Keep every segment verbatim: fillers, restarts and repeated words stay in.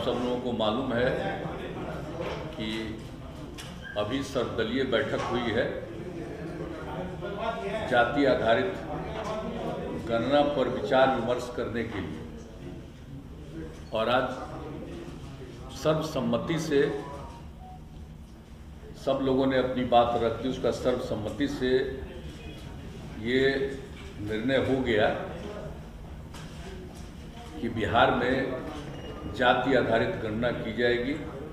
सब लोगों को मालूम है कि अभी सर्वदलीय बैठक हुई है जाति आधारित गणना पर विचार विमर्श करने के लिए, और आज सर्वसम्मति से सब लोगों ने अपनी बात रख दी। उसका सर्वसम्मति से ये निर्णय हो गया कि बिहार में जाति आधारित गणना की जाएगी।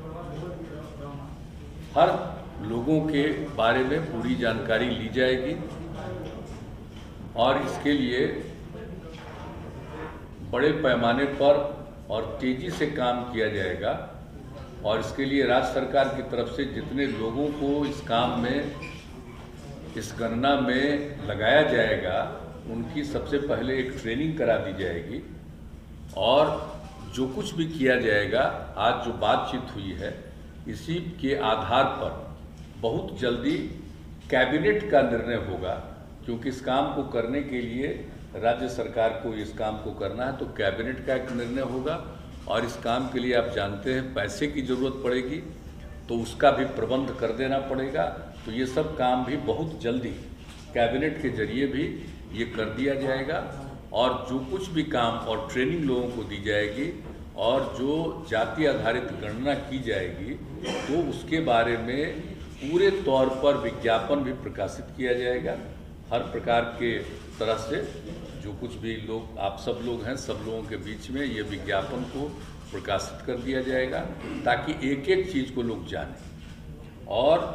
हर लोगों के बारे में पूरी जानकारी ली जाएगी और इसके लिए बड़े पैमाने पर और तेजी से काम किया जाएगा। और इसके लिए राज्य सरकार की तरफ से जितने लोगों को इस काम में, इस गणना में लगाया जाएगा, उनकी सबसे पहले एक ट्रेनिंग करा दी जाएगी। और जो कुछ भी किया जाएगा, आज जो बातचीत हुई है, इसी के आधार पर बहुत जल्दी कैबिनेट का निर्णय होगा, क्योंकि इस काम को करने के लिए राज्य सरकार को इस काम को करना है, तो कैबिनेट का एक निर्णय होगा। और इस काम के लिए आप जानते हैं पैसे की ज़रूरत पड़ेगी, तो उसका भी प्रबंध कर देना पड़ेगा। तो ये सब काम भी बहुत जल्दी कैबिनेट के जरिए भी ये कर दिया जाएगा। और जो कुछ भी काम और ट्रेनिंग लोगों को दी जाएगी और जो जाति आधारित गणना की जाएगी, तो उसके बारे में पूरे तौर पर विज्ञापन भी प्रकाशित किया जाएगा। हर प्रकार के तरह से जो कुछ भी लोग, आप सब लोग हैं, सब लोगों के बीच में ये विज्ञापन को प्रकाशित कर दिया जाएगा, ताकि एक एक चीज़ को लोग जानें। और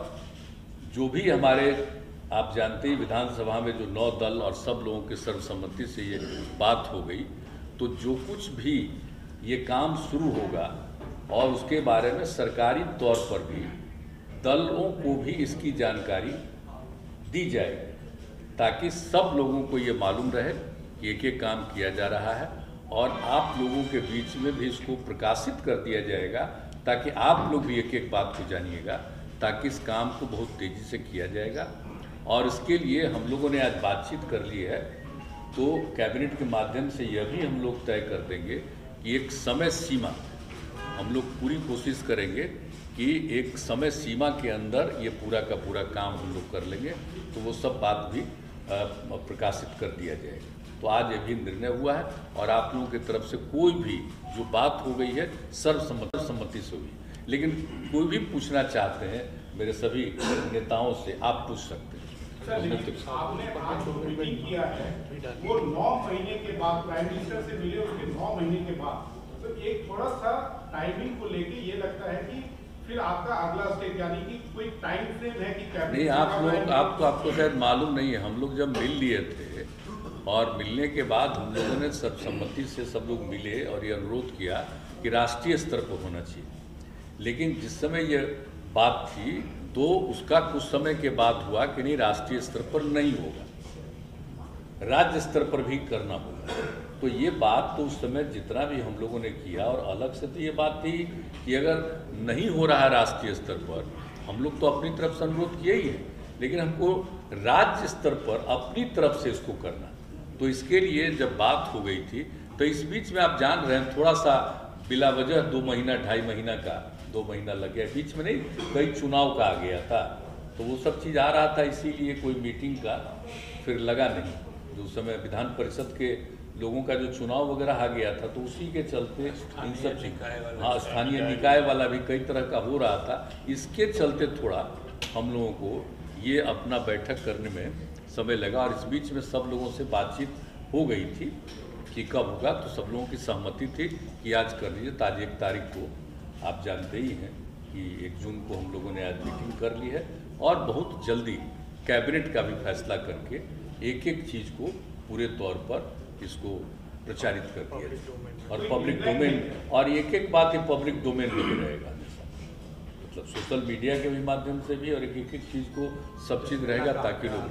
जो भी हमारे, आप जानते हैं विधानसभा में जो नौ दल और सब लोगों के सर्वसम्मति से ये बात हो गई, तो जो कुछ भी ये काम शुरू होगा और उसके बारे में सरकारी तौर पर भी दलों को भी इसकी जानकारी दी जाएगी, ताकि सब लोगों को ये मालूम रहे कि एक एक काम किया जा रहा है। और आप लोगों के बीच में भी इसको प्रकाशित कर दिया जाएगा, ताकि आप लोग भी एक एक बात को जानिएगा, ताकि इस काम को बहुत तेज़ी से किया जाएगा। और इसके लिए हम लोगों ने आज बातचीत कर ली है, तो कैबिनेट के माध्यम से यह भी हम लोग तय कर देंगे कि एक समय सीमा, हम लोग पूरी कोशिश करेंगे कि एक समय सीमा के अंदर ये पूरा का पूरा काम हम लोग कर लेंगे। तो वो सब बात भी प्रकाशित कर दिया जाएगा। तो आज ये भी निर्णय हुआ है और आप लोगों की तरफ से कोई भी जो बात हो गई है सर्वसम्मति सम्मति से हुई। लेकिन कोई भी पूछना चाहते हैं मेरे सभी नेताओं से, आप पूछ सकते हैं। आपने आज जो मीटिंग किया है वो नौ महीने के बाद प्राइम मिनिस्टर से मिले, उसके नौ महीने के बाद, तो एक थोड़ा सा टाइमिंग को लेके ये लगता है कि फिर आपका अगला स्टेप, यानी कि कोई टाइम फ्रेम है कि नहीं? आप लोग, आपको आपको शायद मालूम नहीं है, हम लोग जब मिल लिए थे और मिलने के बाद हम लोगों ने सर्वसम्मति से सब लोग मिले और ये अनुरोध किया कि राष्ट्रीय स्तर पर होना चाहिए। लेकिन जिस समय ये बात थी, तो उसका कुछ समय के बाद हुआ कि नहीं, राष्ट्रीय स्तर पर नहीं होगा, राज्य स्तर पर भी करना होगा। तो ये बात तो उस समय जितना भी हम लोगों ने किया, और अलग से तो ये बात थी कि अगर नहीं हो रहा है राष्ट्रीय स्तर पर, हम लोग तो अपनी तरफ से अनुरोध किया ही है, लेकिन हमको राज्य स्तर पर अपनी तरफ से इसको करना। तो इसके लिए जब बात हो गई थी, तो इस बीच में आप जान रहे हैं थोड़ा सा बिला वजह दो महीना ढाई महीना का दो महीना लग गया, बीच में नहीं, कई चुनाव का आ गया था, तो वो सब चीज़ आ रहा था, इसीलिए कोई मीटिंग का फिर लगा नहीं। जो समय विधान परिषद के लोगों का जो चुनाव वगैरह आ गया था, तो उसी के चलते इन सब चीज, हाँ, स्थानीय निकाय वाला भी कई तरह का हो रहा था, इसके चलते थोड़ा हम लोगों को ये अपना बैठक करने में समय लगा। और इस बीच में सब लोगों से बातचीत हो गई थी कि कब होगा, तो सब लोगों की सहमति थी कि आज कर लीजिए। तो आज एक तारीख को आप जानते ही हैं कि एक जून को हम लोगों ने आज मीटिंग कर ली है, और बहुत जल्दी कैबिनेट का भी फैसला करके एक एक चीज़ को पूरे तौर पर इसको प्रचारित कर दिया, और पब्लिक डोमेन, और एक एक बात ये पब्लिक डोमेन में भी रहेगा, मतलब सोशल मीडिया के भी माध्यम से भी, और एक एक चीज़ को सब चीज़ रहेगा, ताकि लोग।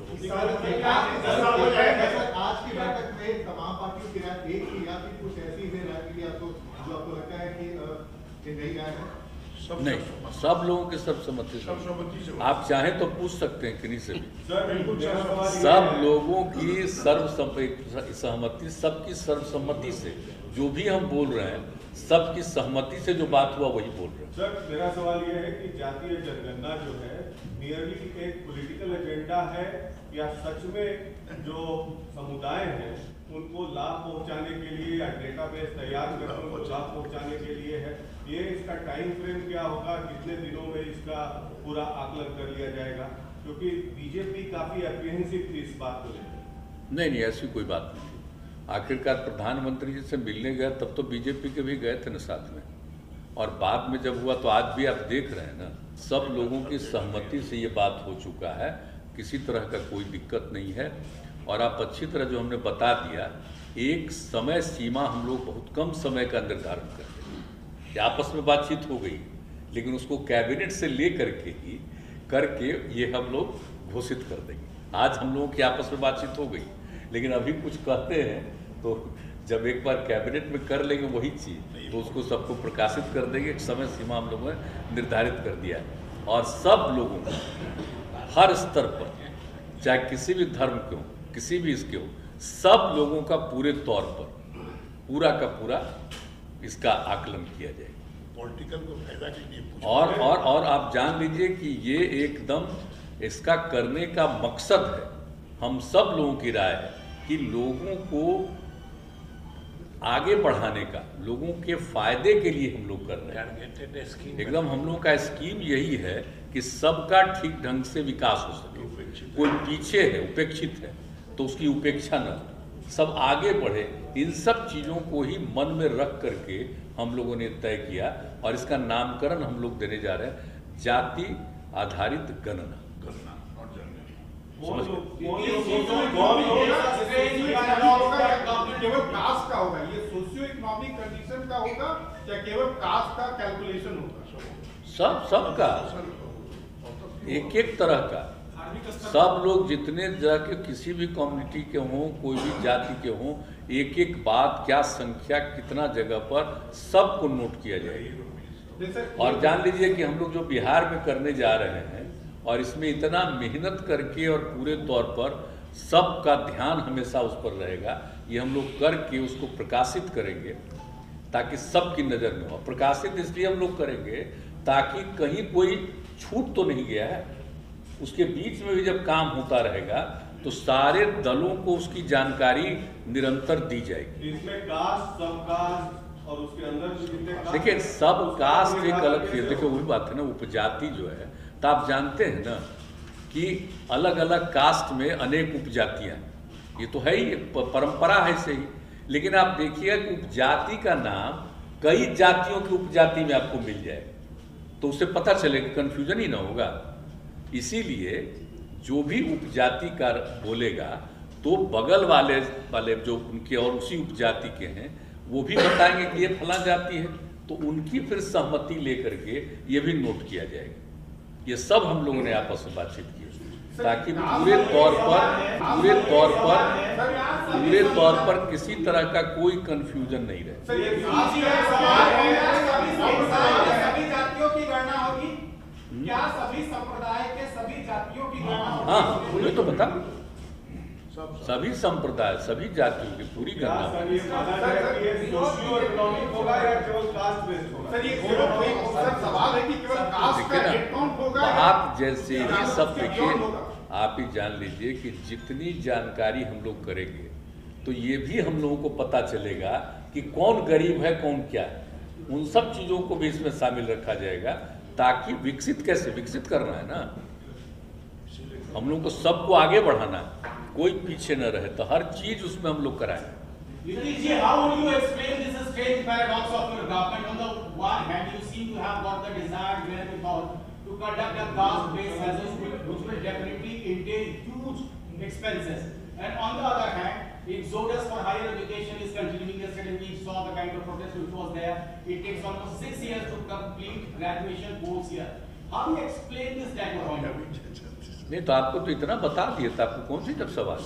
आज की बैठक में तमाम पार्टियों की राय एक थी, या फिर कुछ ऐसी है राय की आपको जो आपको लगता है कि नहीं राय है? नहीं, सब लोगों की सर्वसम्मति से। आप चाहें तो पूछ सकते हैं किन्हीं से भी। सब लोगों की सर्वसम्मति, सबकी सर्वसम्मति से जो भी हम बोल रहे हैं, सबकी सहमति से जो बात हुआ वही बोल रहे हैं। सर, मेरा सवाल यह है कि जातीय जनगणना जो है नियरली एक पॉलिटिकल एजेंडा है या सच में जो समुदाय हैं उनको लाभ पहुंचाने के लिए या डेटाबेस तैयार कर उनको लाभ पहुंचाने के लिए है? ये इसका टाइम फ्रेम क्या होगा, कितने दिनों में इसका पूरा आकलन कर लिया जाएगा? क्योंकि बीजेपी काफी एप्रीहेंसिव थी इस बात को लेकर। नहीं नहीं, ऐसी कोई बात नहीं। आखिरकार प्रधानमंत्री जी से मिलने गए तब तो बीजेपी के भी गए थे ना साथ में, और बाद में जब हुआ तो आज भी आप देख रहे हैं ना, सब लोगों की सहमति से ये बात हो चुका है, किसी तरह का कोई दिक्कत नहीं है। और आप अच्छी तरह जो हमने बता दिया, एक समय सीमा हम लोग बहुत कम समय का निर्धारण करते हैं कि आपस में बातचीत हो गई, लेकिन उसको कैबिनेट से ले करके ही करके ये हम लोग घोषित कर देंगे। आज हम लोगों की आपस में बातचीत हो गई, लेकिन अभी कुछ कहते हैं तो जब एक बार कैबिनेट में कर लेंगे वही चीज़, तो उसको सबको प्रकाशित कर देंगे। एक समय सीमा हम लोगों ने निर्धारित कर दिया है, और सब लोगों को हर स्तर पर, चाहे किसी भी धर्म के हो, किसी भी इसके हो, सब लोगों का पूरे तौर पर पूरा का पूरा इसका आकलन किया जाएगा। पॉलिटिकल को फायदा के लिए और और और आप जान लीजिए कि ये एकदम इसका करने का मकसद है, हम सब लोगों की राय है कि लोगों को आगे बढ़ाने का, लोगों के फायदे के लिए हम लोग कर रहे हैं। एकदम हम लोगों का स्कीम यही है कि सबका ठीक ढंग से विकास हो सके। कोई पीछे है, उपेक्षित है, तो उसकी उपेक्षा न हो, सब आगे बढ़े। इन सब चीज़ों को ही मन में रख करके हम लोगों ने तय किया, और इसका नामकरण हम लोग देने जा रहे हैं जाति आधारित गणना। केवल कास्ट का होगा, ये सोशियो इकोनॉमिक कंडीशन का होगा या केवल कास्ट का कैलकुलेशन होगा? सब सबका, एक एक तरह का, सब लोग जितने तरह के किसी भी कम्युनिटी के हों, कोई भी जाति के हों, एक एक बात, क्या संख्या, कितना जगह पर, सबको नोट किया जाएगा। और जान लीजिए कि हम लोग जो बिहार में करने जा रहे हैं, और इसमें इतना मेहनत करके और पूरे तौर पर सबका ध्यान हमेशा उस पर रहेगा, ये हम लोग करके उसको प्रकाशित करेंगे ताकि सबकी नज़र में हो। प्रकाशित इसलिए हम लोग करेंगे ताकि कहीं कोई छूट तो नहीं गया है, उसके बीच में भी जब काम होता रहेगा तो सारे दलों को उसकी जानकारी निरंतर दी जाएगी। इसमें कास्ट, सब कास्ट और उसके अंदर देखिए, सब कास्ट एक अलग चीज, देखिए वही बात है ना, उपजाति जो है, तो आप जानते हैं ना कि अलग अलग कास्ट में अनेक उपजातियां, ये तो है ही, परंपरा है सही। लेकिन आप देखिएगा कि उपजाति का नाम कई जातियों की उपजाति में आपको मिल जाए, तो उससे पता चलेगा, कंफ्यूजन ही ना होगा। इसीलिए जो भी उपजाति का बोलेगा तो बगल वाले वाले जो उनके और उसी उपजाति के हैं वो भी बताएंगे कि ये फला जाति है, तो उनकी फिर सहमति लेकर के ये भी नोट किया जाएगा। ये सब हम लोगों ने आपस में बातचीत की ताकि पूरे तौर पर पूरे तौर पर पूरे तौर पर किसी तरह का कोई कंफ्यूजन नहीं रहे। सभी जातियों की गणना होगी क्या? सभी संप्रदाय के सभी जातियों की गणना होगी? हाँ, मुझे तो बता, सभी संप्रदाय, सभी जातियों की पूरी गणना। बात जैसे ही सब देखिए, आप ही जान लीजिए कि जितनी जानकारी हम लोग करेंगे तो ये भी हम लोगों को पता चलेगा कि कौन गरीब है, कौन क्या है। उन सब चीज़ों को भी इसमें शामिल रखा जाएगा ताकि विकसित, कैसे विकसित करना है ना, हम लोग को सबको आगे बढ़ाना है, कोई पीछे न रहे, तो हर चीज उसमें हम लोग कराएं। How would you explain this strange paradox of your government? On the one hand, you seem to have got the desired wherewithal to conduct a caste-based census, which will definitely entail huge expenses. And on the other hand, exodus for higher education is continuing. Yesterday we saw the kind of protest which was there. It takes almost six years to complete graduation course here. How do you explain this dichotomy? नहीं तो आपको तो इतना बता दिया था, आपको कौन सी जब सवाल,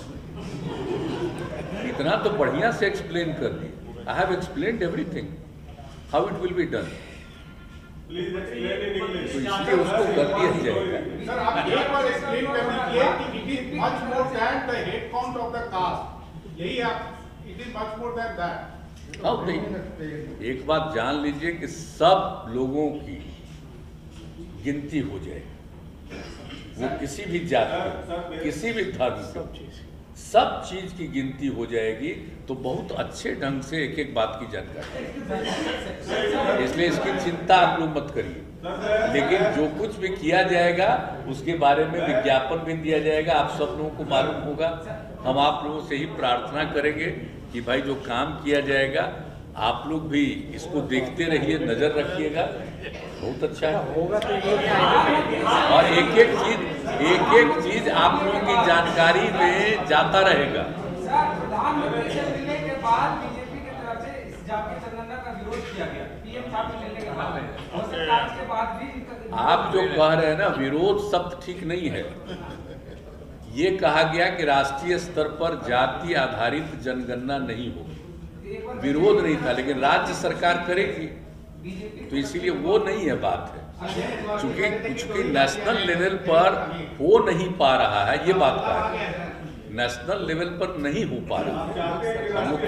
इतना तो बढ़िया से एक्सप्लेन कर दिए। I have explained everything how it will be done. Please explain in English. तो इसलिए उसको कर दिया जाएगा। सर आप एक बार एक्सप्लेन कर दीजिए कि it is much more than the head count of the caste, यही आप it is much more than that. अब नहीं, एक बात जान लीजिए कि सब लोगों की गिनती हो जाएगी, वो किसी भी जाति, किसी भी धर्म की, सब चीज की गिनती हो जाएगी। तो बहुत अच्छे ढंग से एक एक बात की जानकारी, इसलिए इसकी चिंता आप लोग मत करिए। लेकिन जो कुछ भी किया जाएगा उसके बारे में विज्ञापन भी दिया जाएगा, आप सब लोगों को मालूम होगा। हम आप लोगों से ही प्रार्थना करेंगे कि भाई जो काम किया जाएगा आप लोग भी इसको देखते रहिए, नजर रखिएगा, बहुत अच्छा है। और एक एक चीज एक एक चीज आप लोगों की जानकारी में जाता रहेगा। प्रधानमंत्री से मिलने के बाद बीजेपी की तरफ से इस जातीय जनगणना का विरोध किया गया, पीएम साहब से मिलने के बाद, और सरकार के बाद भी आप जो कह रहे हैं ना विरोध शब्द ठीक नहीं है। ये कहा गया कि राष्ट्रीय स्तर पर जाति आधारित जनगणना नहीं होगी, विरोध नहीं था, लेकिन राज्य सरकार करेगी, तो इसीलिए वो नहीं है बात है। चूंकि कुछ भी नेशनल लेवल पर हो नहीं पा रहा है, ये बात कहा है, नेशनल लेवल पर नहीं हो पा रहा हम लोग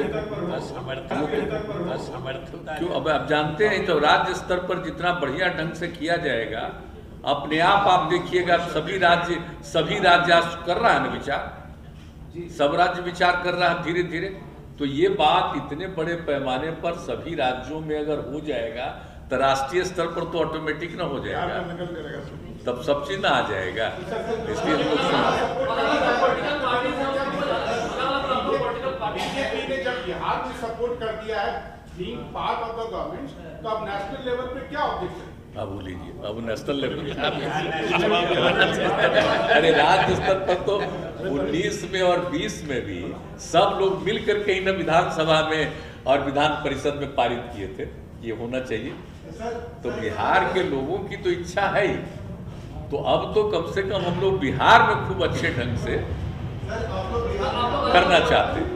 क्यों। अब आप जानते हैं तो राज्य स्तर पर जितना बढ़िया ढंग से किया जाएगा, अपने आप आप देखिएगा सभी राज्य सभी राज्य आज कर रहा है ना विचार, सब राज्य विचार कर रहा है धीरे धीरे। तो ये बात इतने बड़े पैमाने पर सभी राज्यों में अगर हो जाएगा तो राष्ट्रीय स्तर पर तो ऑटोमेटिक ना हो जाएगा, तब सब चीज ना आ जाएगा। इसलिए हम बीजेपी ने जब बिहार में सपोर्ट कर दिया है being part of the government, तो अब नेशनल लेवल पे क्या ऑब्जेक्शन? अब लीजिए, अब नेशनल लेवल अरे राज्य स्तर पर तो उन्नीस में और बीस में भी सब लोग मिलकर के ही ना विधानसभा में और विधान परिषद में पारित किए थे, ये होना चाहिए। तो बिहार के लोगों की तो इच्छा है ही, तो अब तो कम से कम हम लोग बिहार में खूब अच्छे ढंग से करना चाहते हैं।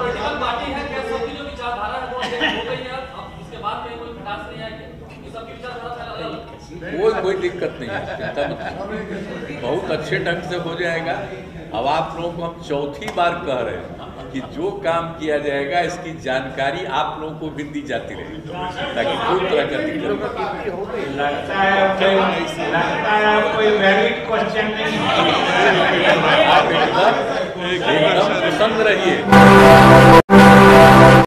कोई कोई दिक्कत नहीं है, चिंता मत, बहुत अच्छे ढंग से हो जाएगा। अब आप लोगों को हम चौथी बार कह रहे हैं कि जो काम किया जाएगा इसकी जानकारी आप लोगों को भी दी जाती रहेगी, ताकि कोई तरह का दिक्कत लगता है कोई वैलिड क्वेश्चन नहीं है। आप एकदम एकदम प्रसन्न रहिए।